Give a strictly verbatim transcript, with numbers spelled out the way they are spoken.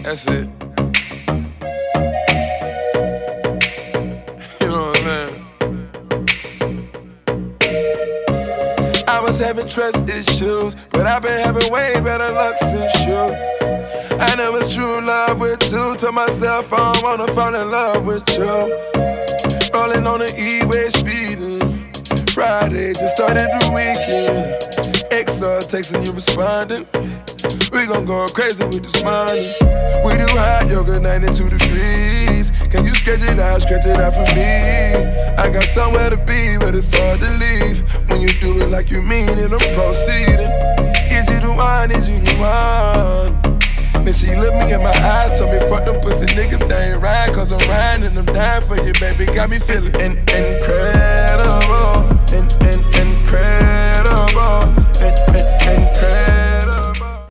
That's it. You know what I'm saying? I was having trust issues, but I've been having way better luck since you. I know it's true love with you. Told myself I don't wanna fall in love with you. Rolling on the E-way speeding. Friday just started the weekend. X R texting you responding. We gon' go crazy with this money. We do hot yoga, ninety-two degrees. Can you stretch it out, stretch it out for me? I got somewhere to be, but it's hard to leave. When you do it like you mean it, I'm proceeding. Is you the one, is you the one? Then she looked me in my eyes, told me fuck them pussy niggas, they ain't right. Cause I'm riding and I'm dying for you, baby. Got me feeling in incredible, in in incredible, in in incredible.